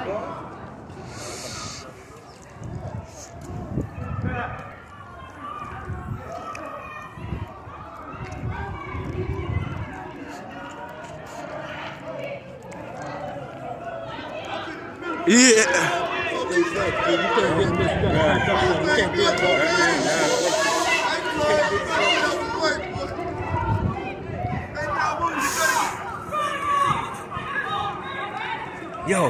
Yeah. Yo.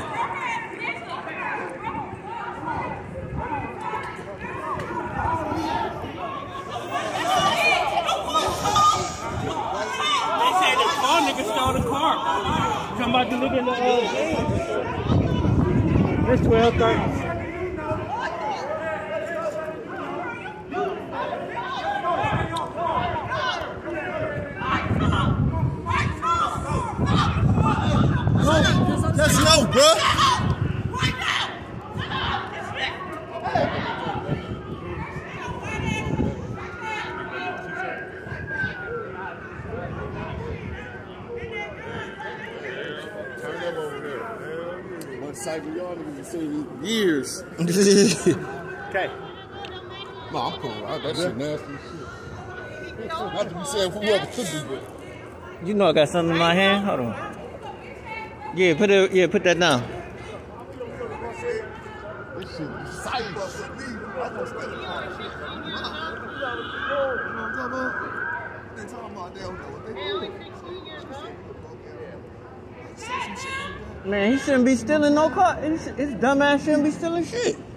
They said the car nigga stole the car. Somebody look at the That's 12:30. Let's go, bro. What cycle y'all niggas seen in years? Okay. No, I'm cool. That shit nasty as shit. Not to be saying whoever could be, but. You know I got something in my hand. Hold on. Yeah, put that down. This shit is science. Man, he shouldn't be stealing no car. His dumb ass shouldn't be stealing shit.